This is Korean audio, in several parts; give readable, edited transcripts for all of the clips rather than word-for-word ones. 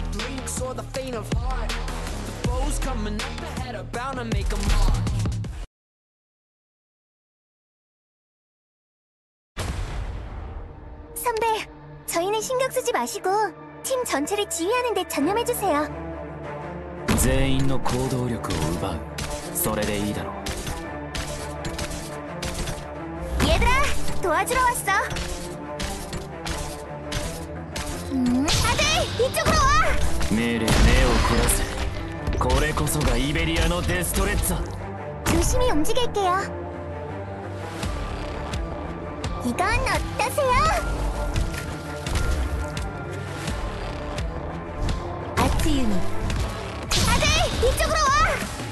blinks or the faint of heart. The foes coming up ahead are bound to make a mark. 선배, 저희는 신경 쓰지 마시고 팀 전체를 지휘하는 데 전념해주세요. 全員の行動力を奪う。それでいいだろう。 얘들아, 도와주러 왔어. 다들 이쪽으로 와. 命令目を凝らせ。これこそがイベリアのデストレッツァ。 조심히 움직일게요. 이건 어떠세요? 아트 유닛. 다들 이쪽으로 와.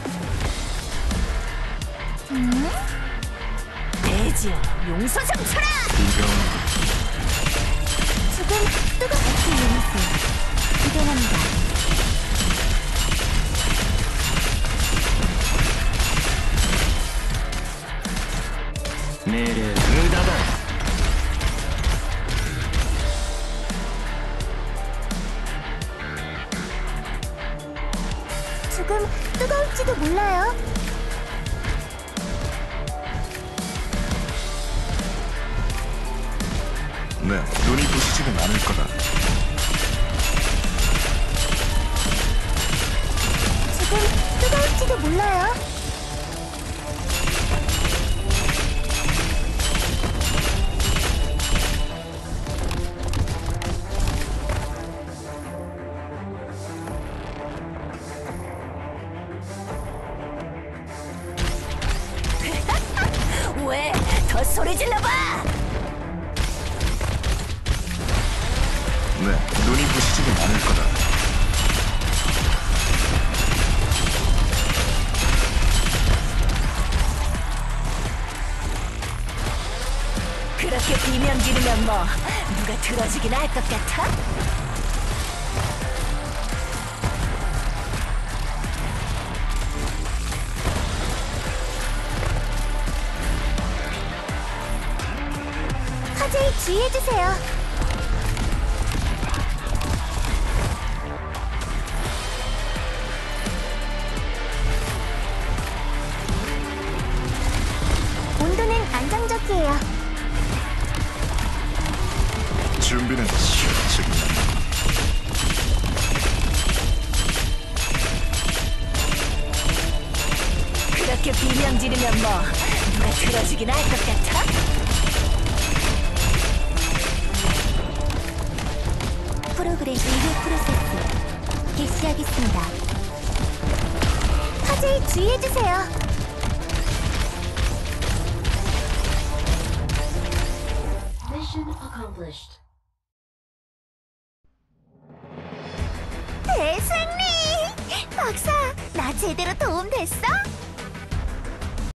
대지여, 용서 좀 쳐라. 지금 뜨거운 유닛을 이동합니다. 命令無駄だ。 조금 뜨거울지도 몰라요. 네, 눈이 부시지는 않을 거다. 지금 뜨거울지도 몰라요. 왜? 더 소리 질러봐! 네, 눈이 부시지는 않을 거다. 그렇게 비명 지르면 뭐 누가 들어주긴 할 것 같아? 화재에 주의해주세요. 온도는 안정적이에요. 준비는 지금. 그렇게 비명 지르면 뭐 누가 들어주긴 할 것 같아? 프로그램 리뷰 프로세스 개시하겠습니다. 화재에 주의해주세요. 대승리! 박사, 나 제대로 도움 됐어?